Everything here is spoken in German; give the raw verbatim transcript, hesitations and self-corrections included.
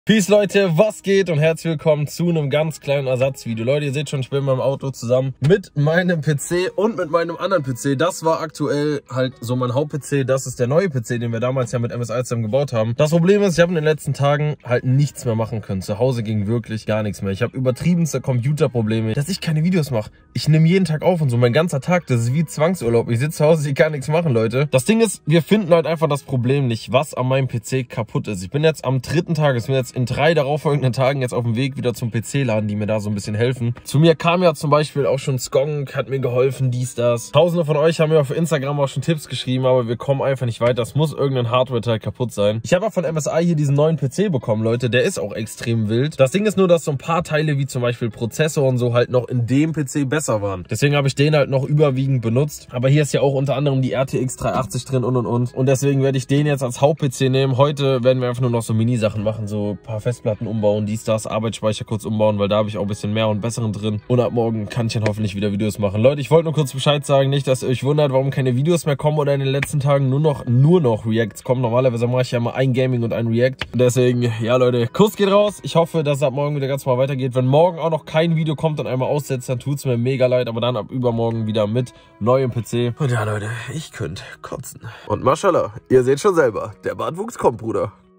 Peace Leute, was geht und herzlich willkommen zu einem ganz kleinen Ersatzvideo. Leute, ihr seht schon, ich bin in meinem Auto zusammen mit meinem P C und mit meinem anderen P C. Das war aktuell halt so mein Haupt-P C, das ist der neue P C, den wir damals ja mit M S I zusammen gebaut haben. Das Problem ist, ich habe in den letzten Tagen halt nichts mehr machen können. Zu Hause ging wirklich gar nichts mehr. Ich habe übertriebenste Computerprobleme, dass ich keine Videos mache. Ich nehme jeden Tag auf und so mein ganzer Tag, das ist wie Zwangsurlaub. Ich sitze zu Hause, ich kann nichts machen, Leute. Das Ding ist, wir finden halt einfach das Problem nicht, was an meinem P C kaputt ist. Ich bin jetzt am dritten Tag, es bin jetzt in drei darauffolgenden Tagen jetzt auf dem Weg wieder zum P C-Laden, die mir da so ein bisschen helfen. Zu mir kam ja zum Beispiel auch schon Skong, hat mir geholfen, dies, das. Tausende von euch haben mir auf Instagram auch schon Tipps geschrieben, aber wir kommen einfach nicht weiter. Es muss irgendein Hardware-Teil kaputt sein. Ich habe auch von M S I hier diesen neuen P C bekommen, Leute. Der ist auch extrem wild. Das Ding ist nur, dass so ein paar Teile wie zum Beispiel Prozessor und so halt noch in dem P C besser waren. Deswegen habe ich den halt noch überwiegend benutzt. Aber hier ist ja auch unter anderem die R T X dreihundertachtzig drin und und und. Und deswegen werde ich den jetzt als Haupt-P C nehmen. Heute werden wir einfach nur noch so Mini-Sachen machen, so ein paar Festplatten umbauen, dies, das, Arbeitsspeicher kurz umbauen, weil da habe ich auch ein bisschen mehr und besseren drin. Und ab morgen kann ich dann hoffentlich wieder Videos machen. Leute, ich wollte nur kurz Bescheid sagen, nicht, dass ihr euch wundert, warum keine Videos mehr kommen oder in den letzten Tagen nur noch, nur noch Reacts kommen. Normalerweise mache ich ja mal ein Gaming und ein React. Und deswegen, ja Leute, Kuss geht raus. Ich hoffe, dass es ab morgen wieder ganz mal weitergeht. Wenn morgen auch noch kein Video kommt und einmal aussetzt, dann tut es mir mega leid. Aber dann ab übermorgen wieder mit neuem P C. Und ja Leute, ich könnte kotzen. Und Maschallah, ihr seht schon selber, der Bartwuchs kommt, Bruder.